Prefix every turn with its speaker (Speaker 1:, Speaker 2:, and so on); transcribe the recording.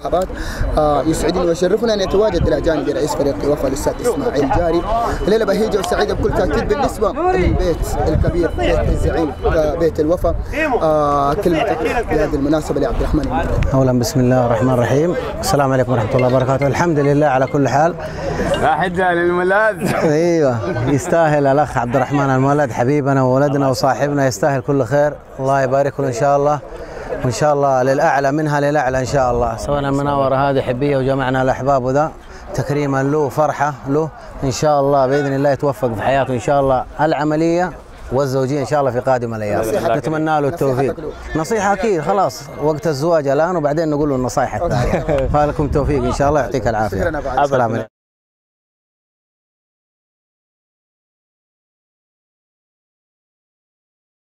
Speaker 1: مرحبات. يسعدني ويشرفنا ان يتواجد الى جانب رئيس فريق الوفا الاستاذ اسماعيل جاري. ليله بهيجه وسعيده بكل تاكيد بالنسبه للبيت الكبير، بيت الزعيم، بيت الوفا. كلمتك بهذه المناسبه لعبد الرحمن.
Speaker 2: اولا بسم الله الرحمن الرحيم، السلام عليكم ورحمه الله وبركاته. الحمد لله على كل حال.
Speaker 3: حجه للملاذ.
Speaker 2: ايوه يستاهل الاخ عبد الرحمن المولد، حبيبنا وولدنا وصاحبنا، يستاهل كل خير. الله يبارك له ان شاء الله، وان شاء الله للاعلى منها للاعلى ان شاء الله. سوينا المناوره هذه حبيه وجمعنا الاحباب، وذا تكريما له وفرحه له ان شاء الله، باذن الله يتوفق في حياته ان شاء الله العمليه والزوجيه ان شاء الله في قادم الايام. نتمنى له التوفيق. نصيحه اكيد، خلاص وقت الزواج الان وبعدين نقول له النصائح الثانيه. فلكم توفيق ان شاء الله، يعطيك العافيه. السلام عليكم.